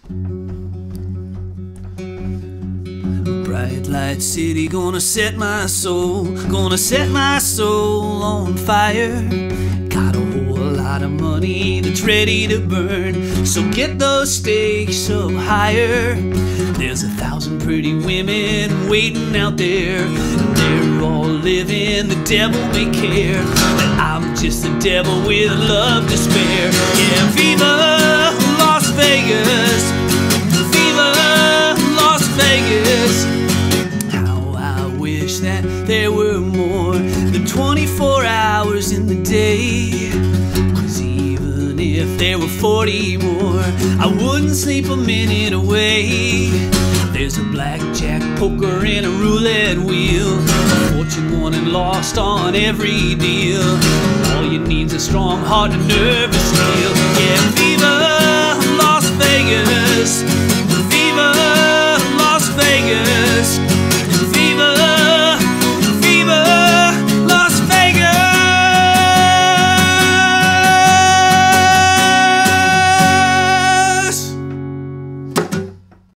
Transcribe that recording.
Bright light city, gonna set my soul, gonna set my soul on fire. Got a whole lot of money that's ready to burn, so get those stakes up higher. There's 1,000 pretty women waiting out there, and they're all living, the devil may care that I'm just the devil with love to spare. Yeah, Viva Las Vegas, Viva Las Vegas. How I wish that there were more than 24 hours in the day, 'cause even if there were 40 more, I wouldn't sleep a minute away. There's a blackjack, poker, and a roulette wheel, a fortune won and lost on every deal. All you need's a strong heart and nervous steel. Yeah,